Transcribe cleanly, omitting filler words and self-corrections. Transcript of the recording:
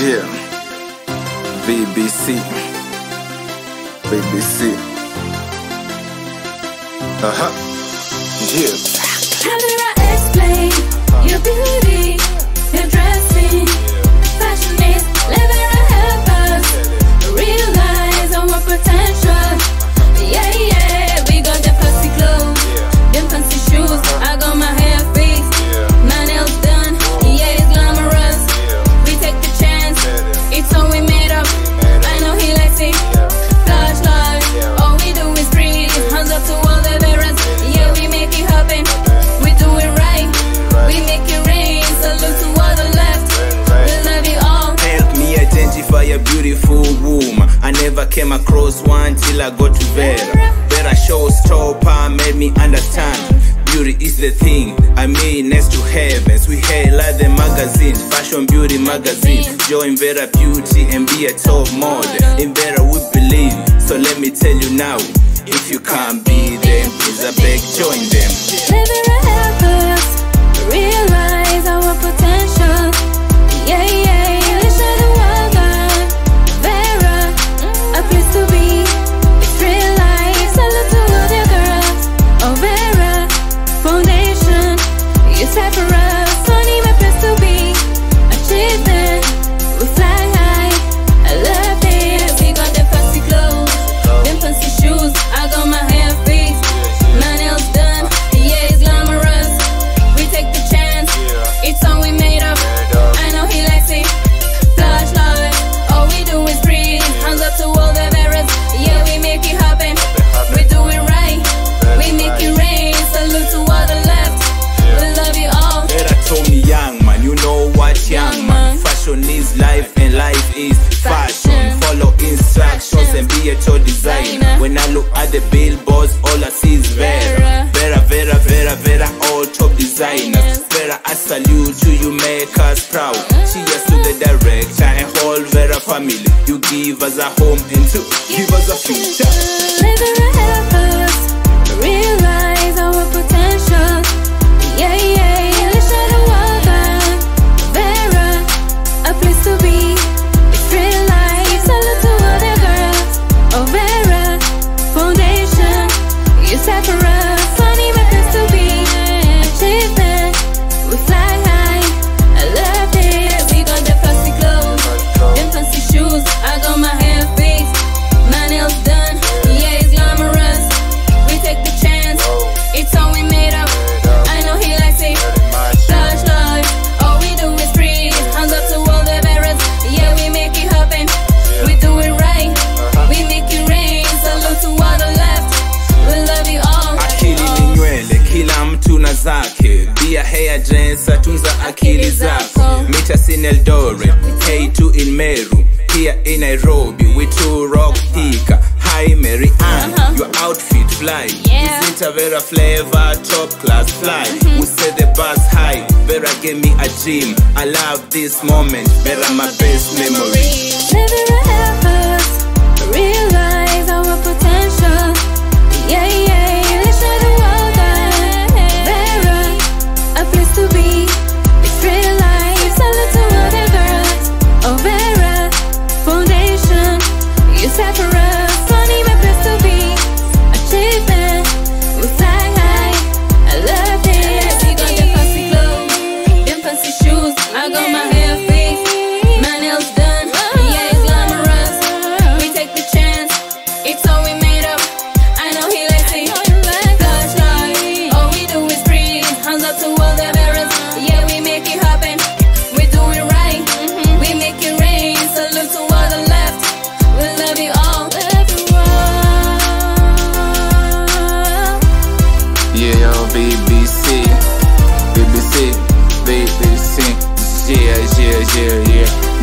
Yeah, BBC. Yeah. How do I explain your beauty, your dressing, fashion is never help us realize our potential. Yeah, yeah, we got the fancy clothes, them fancy shoes. I got my hair fixed, my nails done. Yeah, it's glamorous. We take the chance, it's all we made up. I know he likes it. Flashlight, all we do is breathe. Hands up to all the parents. Yeah, we make it happen. We do it right. We make it rain. Salute to all the left. We love you all. Help me identify a beautiful woman. I never came across one till I got to Vera. Vera showstopper made me understand. Beauty is the thing, I mean next to heavens. We hail at the magazine, Fashion Beauty magazine. Join Vera Beauty and be a top model. In Vera we believe, so let me tell you now. If you can't be them, please I beg join them. Never help us realize our potential. Yeah, yeah, let's show the world that Vera, a place to be. It's real life. Salute to all the girls. Oh, Vera Foundation, you set for us. Funny, my place to be. Achievement, we fly high. I love it. We got the fancy clothes, them fancy shoes. I got my hair fixed, my nails done. Yeah, it's glamorous. We take the chance, it's all we made up. I know he likes it. Flashlight, all we do is breathe. Hands up to all the bearers. Yeah, we make it happen. We do it right. We make it rain. Salute to all the left. We love you all. Vera told me, young man, you know what, young man. Fashion is life and life is fashion. Follow instructions and be a top designer. When I look at the billboards, all I see is Vera. Vera, all top designers. Vera, I salute you, you make us proud. Cheers to the director and whole Vera family. You give us a home and to give us a future. Never help us realize our potential. Yeah, yeah, let's show the world that Vera, a place to be. It's real life. Salute to all the girls. Oh, Vera Foundation, you set for us. Funny, my place to be. Achievement, we fly high. I love it. We got the fancy clothes, them fancy shoes. I got my hair fixed, my nails done. Yeah, it's glamorous. We take the chance, it's all we made up. I know he likes it. Flashlight, all we do is breathe. Hands up to all the bearers. Yeah, we make it happen. We do it right. We make it rain. Salute to all the left. We love you all. Akili ni nywele, kila mtu na zake. Be a hairdresser, tunza akili zako. Meet us in Eldoret, hey to in Meru. Here in Nairobi, we to rock Thika. Hi Mary Ann, your outfit fly. Yeah. Is it a Vera flavor, top class fly? We set the bus high, Vera gave me a dream. I love this moment, Vera my best memory. Never help us realize our potential. Yeah, yeah, let's show the world that Vera, a place to be. It's real life. Salute to all the girls. Oh, Vera Foundation, you set for us. Funny, my place to be. Achievement, we fly high. I love it. We got the fancy clothes, them fancy shoes. I got my hair fixed, my nails done. Yeah, it's glamorous. We take the chance, it's all we made up. I know he likes it. Flashlight, all we do is breathe. Hands up to all the bearers. Yeah, we make it happen. We do it right. We make it rain. Salute to all the left. We love you all. Yeah, yo, BBC. Yeah.